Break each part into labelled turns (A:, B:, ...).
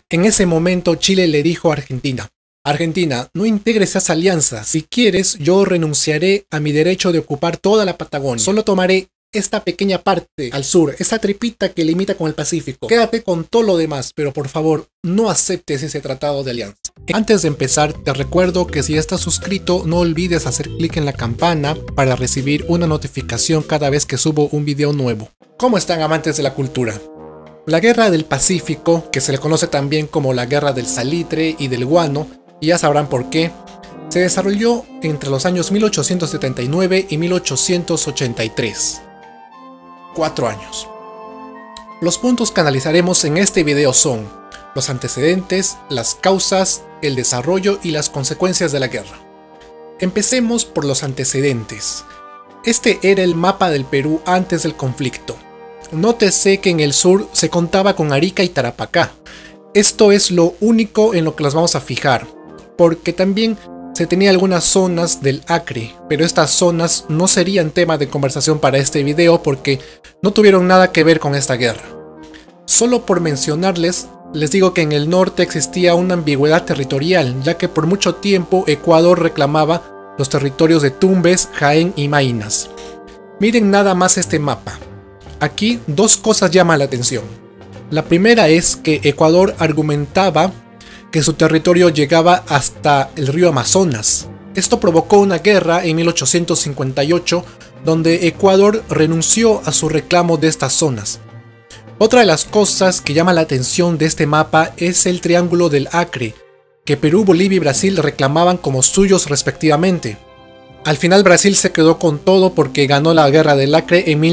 A: En ese momento Chile le dijo a Argentina: Argentina, no integres esa alianza. Si quieres, yo renunciaré a mi derecho de ocupar toda la Patagonia. Solo tomaré esta pequeña parte al sur, esa tripita que limita con el Pacífico. Quédate con todo lo demás, pero por favor, no aceptes ese tratado de alianza. Antes de empezar, te recuerdo que si estás suscrito, no olvides hacer clic en la campana para recibir una notificación cada vez que subo un video nuevo. ¿Cómo están, amantes de la cultura? La Guerra del Pacífico, que se le conoce también como la Guerra del Salitre y del Guano, y ya sabrán por qué, se desarrolló entre los años 1879 y 1883. 4 años. Los puntos que analizaremos en este video son los antecedentes, las causas, el desarrollo y las consecuencias de la guerra. Empecemos por los antecedentes. Este era el mapa del Perú antes del conflicto. Nótese que en el sur se contaba con Arica y Tarapacá. Esto es lo único en lo que nos vamos a fijar, porque también se tenía algunas zonas del Acre, pero estas zonas no serían tema de conversación para este video porque no tuvieron nada que ver con esta guerra. Solo por mencionarles, les digo que en el norte existía una ambigüedad territorial, ya que por mucho tiempo Ecuador reclamaba los territorios de Tumbes, Jaén y Maynas. Miren nada más este mapa. Aquí dos cosas llaman la atención. La primera es que Ecuador argumentaba que su territorio llegaba hasta el río Amazonas. Esto provocó una guerra en 1858, donde Ecuador renunció a su reclamo de estas zonas. Otra de las cosas que llama la atención de este mapa es el Triángulo del Acre, que Perú, Bolivia y Brasil reclamaban como suyos respectivamente. Al final Brasil se quedó con todo porque ganó la Guerra del Acre en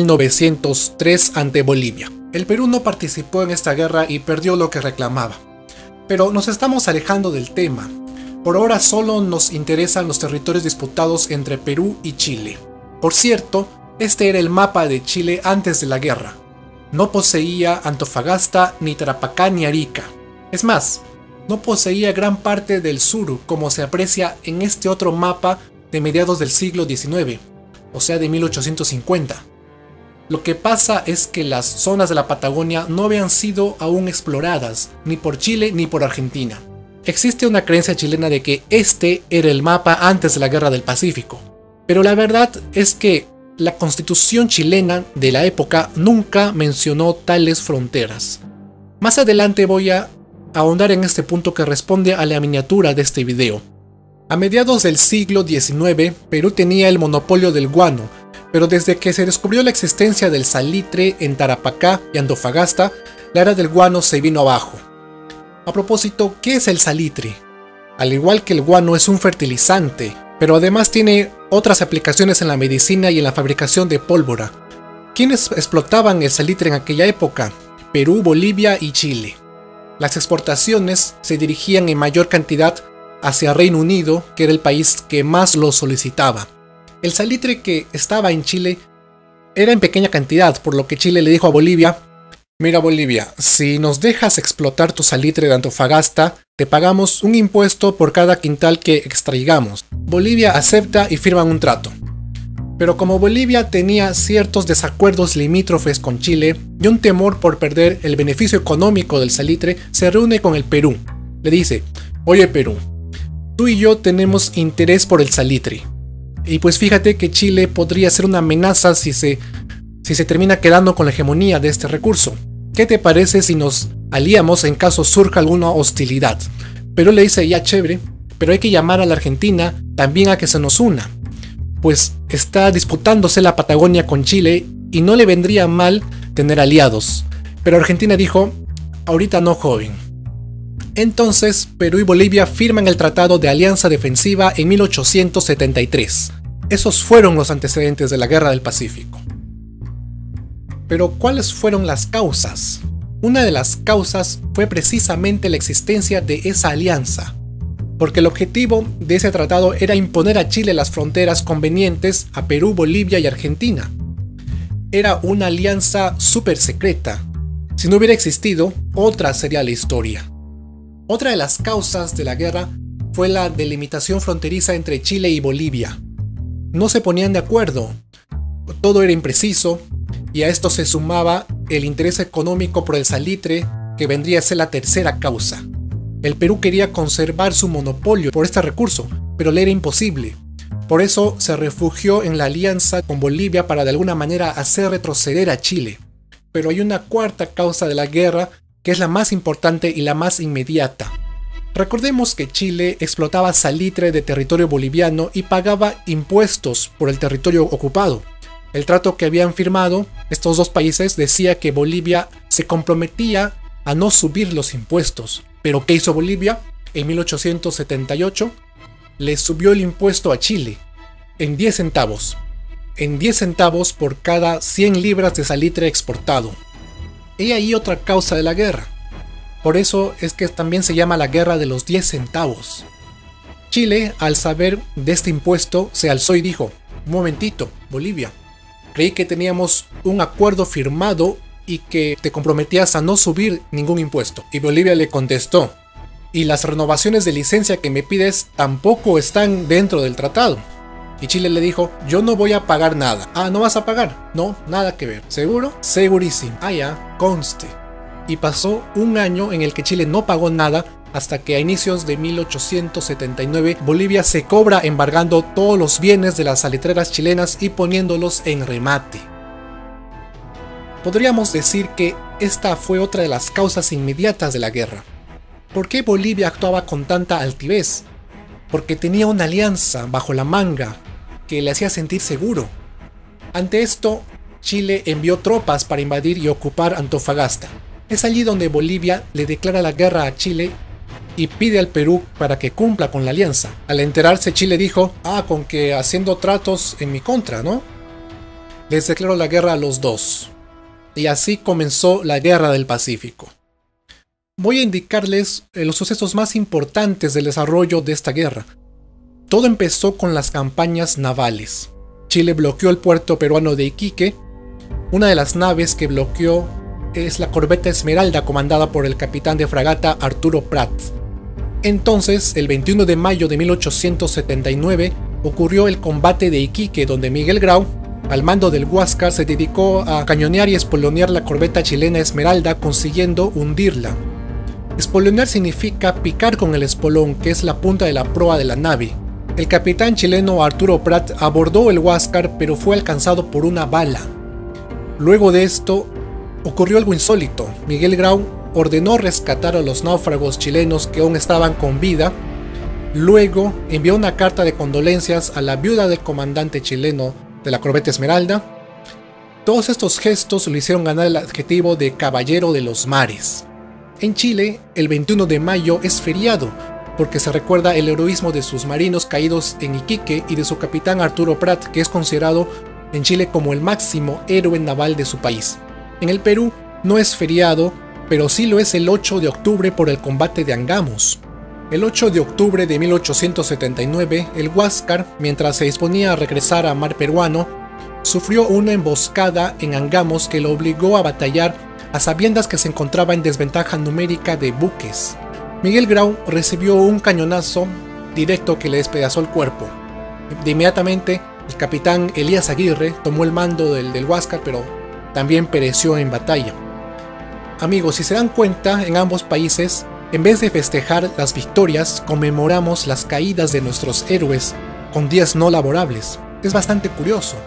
A: 1903 ante Bolivia. El Perú no participó en esta guerra y perdió lo que reclamaba. Pero nos estamos alejando del tema. Por ahora solo nos interesan los territorios disputados entre Perú y Chile. Por cierto, este era el mapa de Chile antes de la guerra. No poseía Antofagasta, ni Tarapacá, ni Arica. Es más, no poseía gran parte del sur, como se aprecia en este otro mapa de mediados del siglo XIX, o sea de 1850. Lo que pasa es que las zonas de la Patagonia no habían sido aún exploradas, ni por Chile ni por Argentina. Existe una creencia chilena de que este era el mapa antes de la Guerra del Pacífico, pero la verdad es que la constitución chilena de la época nunca mencionó tales fronteras. Más adelante voy a ahondar en este punto que responde a la miniatura de este video. A mediados del siglo XIX, Perú tenía el monopolio del guano, pero desde que se descubrió la existencia del salitre en Tarapacá y Antofagasta, la era del guano se vino abajo. A propósito, ¿qué es el salitre? Al igual que el guano es un fertilizante, pero además tiene otras aplicaciones en la medicina y en la fabricación de pólvora. ¿Quiénes explotaban el salitre en aquella época? Perú, Bolivia y Chile. Las exportaciones se dirigían en mayor cantidad hacia Reino Unido, que era el país que más lo solicitaba. El salitre que estaba en Chile era en pequeña cantidad, por lo que Chile le dijo a Bolivia: mira Bolivia, si nos dejas explotar tu salitre de Antofagasta, te pagamos un impuesto por cada quintal que extraigamos. Bolivia acepta y firman un trato. Pero como Bolivia tenía ciertos desacuerdos limítrofes con Chile y un temor por perder el beneficio económico del salitre, se reúne con el Perú. Le dice: oye Perú, tú y yo tenemos interés por el salitre. Y pues fíjate que Chile podría ser una amenaza si se termina quedando con la hegemonía de este recurso. ¿Qué te parece si nos aliamos en caso surja alguna hostilidad? Perú le dice: ya chévere, pero hay que llamar a la Argentina también a que se nos una, pues está disputándose la Patagonia con Chile y no le vendría mal tener aliados. Pero Argentina dijo: ahorita no, joven. Entonces Perú y Bolivia firman el Tratado de Alianza Defensiva en 1873. Esos fueron los antecedentes de la Guerra del Pacífico. Pero ¿cuáles fueron las causas? Una de las causas fue precisamente la existencia de esa alianza, porque el objetivo de ese tratado era imponer a Chile las fronteras convenientes a Perú, Bolivia y Argentina. Era una alianza súper secreta. Si no hubiera existido, otra sería la historia. Otra de las causas de la guerra fue la delimitación fronteriza entre Chile y Bolivia. No se ponían de acuerdo, todo era impreciso, y a esto se sumaba el interés económico por el salitre que vendría a ser la tercera causa. El Perú quería conservar su monopolio por este recurso, pero le era imposible. Por eso se refugió en la alianza con Bolivia para de alguna manera hacer retroceder a Chile. Pero hay una cuarta causa de la guerra que es la más importante y la más inmediata. Recordemos que Chile explotaba salitre de territorio boliviano y pagaba impuestos por el territorio ocupado. El trato que habían firmado estos dos países decía que Bolivia se comprometía a no subir los impuestos. ¿Pero qué hizo Bolivia? En 1878 le subió el impuesto a Chile en 10 centavos. En 10 centavos por cada 100 libras de salitre exportado. He ahí otra causa de la guerra. Por eso es que también se llama la guerra de los 10 centavos. Chile, al saber de este impuesto, se alzó y dijo: un momentito, Bolivia, creí que teníamos un acuerdo firmado y que te comprometías a no subir ningún impuesto. Y Bolivia le contestó: y las renovaciones de licencia que me pides tampoco están dentro del tratado. Y Chile le dijo: yo no voy a pagar nada. Ah, ¿no vas a pagar? No, nada que ver. ¿Seguro? Segurísimo. Ah, ya, conste. Y pasó un año en el que Chile no pagó nada, hasta que a inicios de 1879 Bolivia se cobra embargando todos los bienes de las salitreras chilenas y poniéndolos en remate. Podríamos decir que esta fue otra de las causas inmediatas de la guerra. ¿Por qué Bolivia actuaba con tanta altivez? Porque tenía una alianza bajo la manga que le hacía sentir seguro. Ante esto, Chile envió tropas para invadir y ocupar Antofagasta. Es allí donde Bolivia le declara la guerra a Chile y pide al Perú para que cumpla con la alianza. Al enterarse, Chile dijo: ah, con que haciendo tratos en mi contra, ¿no? Les declaró la guerra a los dos. Y así comenzó la Guerra del Pacífico. Voy a indicarles los sucesos más importantes del desarrollo de esta guerra. Todo empezó con las campañas navales. Chile bloqueó el puerto peruano de Iquique. Una de las naves que bloqueó es la corbeta Esmeralda, comandada por el capitán de fragata Arturo Prat. Entonces, el 21 de mayo de 1879, ocurrió el combate de Iquique, donde Miguel Grau, al mando del Huáscar, se dedicó a cañonear y espolonear la corbeta chilena Esmeralda, consiguiendo hundirla. Espolonear significa picar con el espolón, que es la punta de la proa de la nave. El capitán chileno Arturo Prat abordó el Huáscar, pero fue alcanzado por una bala. Luego de esto, ocurrió algo insólito. Miguel Grau ordenó rescatar a los náufragos chilenos que aún estaban con vida. Luego envió una carta de condolencias a la viuda del comandante chileno de la corbeta Esmeralda. Todos estos gestos lo hicieron ganar el adjetivo de caballero de los mares. En Chile, el 21 de mayo es feriado, porque se recuerda el heroísmo de sus marinos caídos en Iquique y de su capitán Arturo Prat, que es considerado en Chile como el máximo héroe naval de su país. En el Perú no es feriado, pero sí lo es el 8 de octubre por el combate de Angamos. El 8 de octubre de 1879, el Huáscar, mientras se disponía a regresar a mar peruano, sufrió una emboscada en Angamos que lo obligó a batallar a sabiendas que se encontraba en desventaja numérica de buques. Miguel Grau recibió un cañonazo directo que le despedazó el cuerpo. De inmediatamente, el capitán Elías Aguirre tomó el mando del Huáscar, pero también pereció en batalla. Amigos, si se dan cuenta, en ambos países, en vez de festejar las victorias, conmemoramos las caídas de nuestros héroes con días no laborables. Es bastante curioso.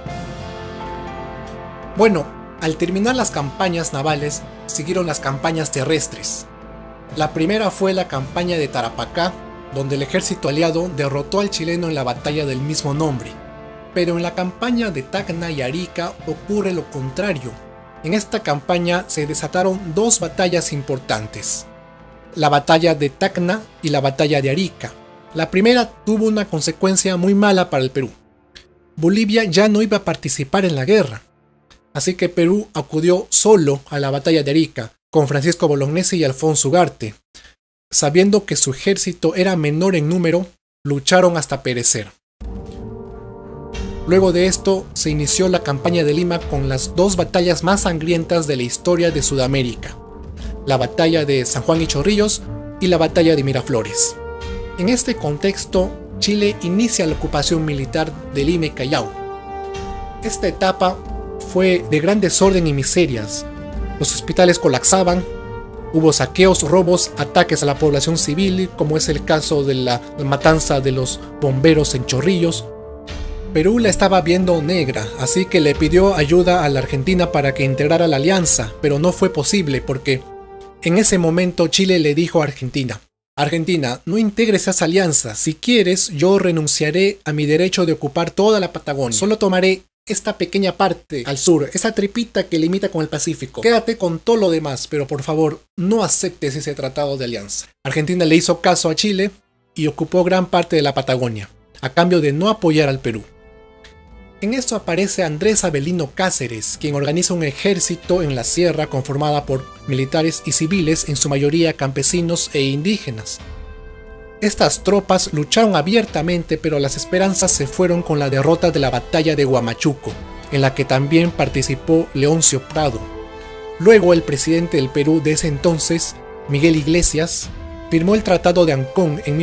A: Bueno, al terminar las campañas navales, siguieron las campañas terrestres. La primera fue la campaña de Tarapacá, donde el ejército aliado derrotó al chileno en la batalla del mismo nombre. Pero en la campaña de Tacna y Arica ocurre lo contrario. En esta campaña se desataron dos batallas importantes: la batalla de Tacna y la batalla de Arica. La primera tuvo una consecuencia muy mala para el Perú. Bolivia ya no iba a participar en la guerra, así que Perú acudió solo a la batalla de Arica, con Francisco Bolognesi y Alfonso Ugarte. Sabiendo que su ejército era menor en número, lucharon hasta perecer. Luego de esto se inició la campaña de Lima con las dos batallas más sangrientas de la historia de Sudamérica: la batalla de San Juan y Chorrillos y la batalla de Miraflores. En este contexto, Chile inicia la ocupación militar de Lima y Callao. Esta etapa fue de gran desorden y miserias. Los hospitales colapsaban, Hubo saqueos, robos, ataques a la población civil, como es el caso de la matanza de los bomberos en Chorrillos. Perú la estaba viendo negra, así que le pidió ayuda a la Argentina para que integrara la alianza, pero no fue posible porque en ese momento Chile le dijo a Argentina: Argentina, no integres esa alianza, si quieres yo renunciaré a mi derecho de ocupar toda la Patagonia, solo tomaré esta pequeña parte al sur, esa tripita que limita con el Pacífico. Quédate con todo lo demás, pero por favor no aceptes ese tratado de alianza. Argentina le hizo caso a Chile y ocupó gran parte de la Patagonia, a cambio de no apoyar al Perú. En esto aparece Andrés Avelino Cáceres, quien organiza un ejército en la sierra conformada por militares y civiles, en su mayoría campesinos e indígenas. Estas tropas lucharon abiertamente, pero las esperanzas se fueron con la derrota de la batalla de Huamachuco, en la que también participó Leoncio Prado. Luego el presidente del Perú de ese entonces, Miguel Iglesias, firmó el Tratado de Ancón en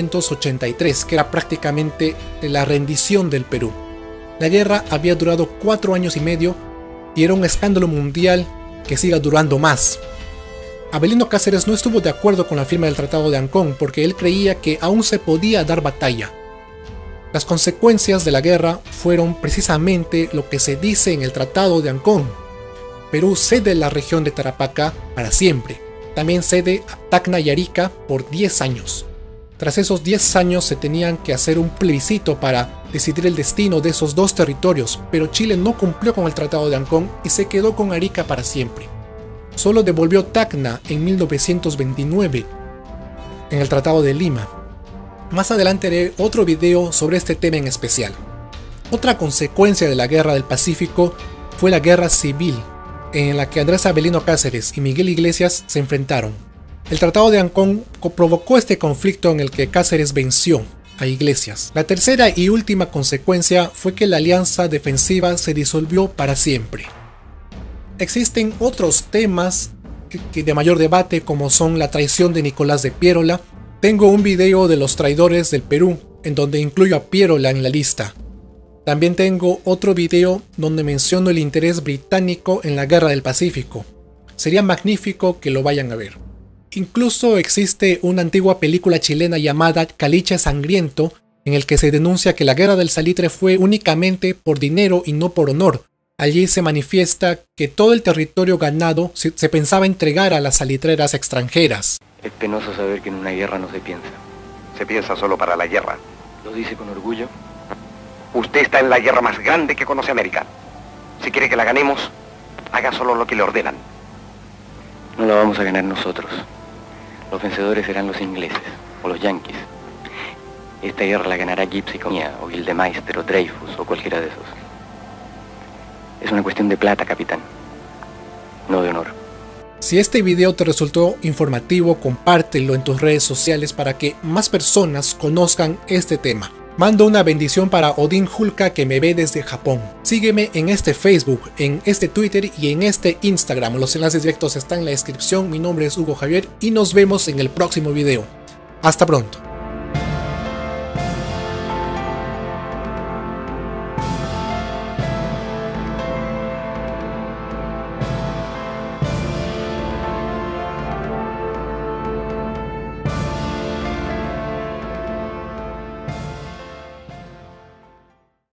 A: 1883, que era prácticamente la rendición del Perú. La guerra había durado 4 años y medio y era un escándalo mundial que siga durando más. Avelino Cáceres no estuvo de acuerdo con la firma del Tratado de Ancón porque él creía que aún se podía dar batalla. Las consecuencias de la guerra fueron precisamente lo que se dice en el Tratado de Ancón. Perú cede la región de Tarapacá para siempre. También cede a Tacna y Arica por 10 años. Tras esos 10 años se tenían que hacer un plebiscito para decidir el destino de esos dos territorios, pero Chile no cumplió con el Tratado de Ancón y se quedó con Arica para siempre. Solo devolvió Tacna en 1929, en el Tratado de Lima. Más adelante haré otro video sobre este tema en especial. Otra consecuencia de la Guerra del Pacífico fue la Guerra Civil, en la que Andrés Avelino Cáceres y Miguel Iglesias se enfrentaron. El Tratado de Ancón provocó este conflicto en el que Cáceres venció a Iglesias. La tercera y última consecuencia fue que la alianza defensiva se disolvió para siempre. Existen otros temas de mayor debate, como son la traición de Nicolás de Piérola. Tengo un video de los traidores del Perú, en donde incluyo a Piérola en la lista. También tengo otro video donde menciono el interés británico en la Guerra del Pacífico. Sería magnífico que lo vayan a ver. Incluso existe una antigua película chilena llamada Caliche Sangriento, en el que se denuncia que la Guerra del Salitre fue únicamente por dinero y no por honor. Allí se manifiesta que todo el territorio ganado se pensaba entregar a las salitreras extranjeras.
B: Es penoso saber que en una guerra no se piensa.
C: Se piensa solo para la guerra.
B: ¿Lo dice con orgullo?
C: Usted está en la guerra más grande que conoce América. Si quiere que la ganemos, haga solo lo que le ordenan.
B: No la vamos a ganar nosotros. Los vencedores serán los ingleses o los yanquis. Esta guerra la ganará Gypsy o Gildemeister o Dreyfus o cualquiera de esos. Es una cuestión de plata, capitán, no de honor.
A: Si este video te resultó informativo, compártelo en tus redes sociales para que más personas conozcan este tema. Mando una bendición para Odín Julka, que me ve desde Japón. Sígueme en este Facebook, en este Twitter y en este Instagram. Los enlaces directos están en la descripción. Mi nombre es Hugo Javier y nos vemos en el próximo video. Hasta pronto.